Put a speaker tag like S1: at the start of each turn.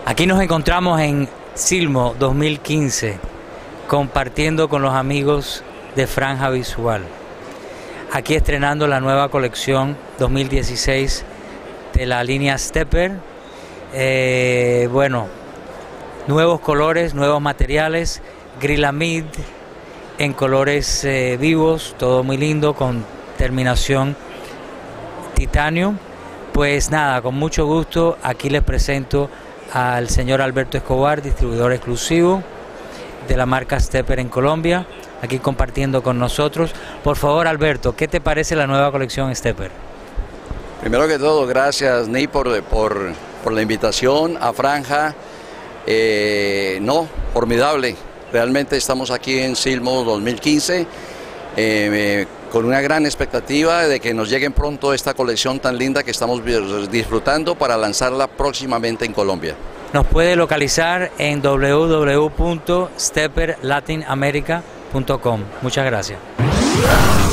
S1: Aquí nos encontramos en Silmo 2015, compartiendo con los amigos de Franja Visual. Aquí estrenando la nueva colección 2016 de la línea Stepper. Bueno, nuevos colores, nuevos materiales, Grilamid en colores vivos, todo muy lindo, con terminación titanio. Pues nada, con mucho gusto aquí les presento al señor Alberto Escobar, distribuidor exclusivo de la marca Stepper en Colombia, aquí compartiendo con nosotros. Por favor, Alberto, ¿qué te parece la nueva colección Stepper?
S2: Primero que todo, gracias, Ney, por la invitación a Franja. No, formidable. Realmente estamos aquí en Silmo 2015 con una gran expectativa de que nos lleguen pronto esta colección tan linda que estamos disfrutando para lanzarla próximamente en Colombia.
S1: Nos puede localizar en www.stepperlatinamerica.com. Muchas gracias.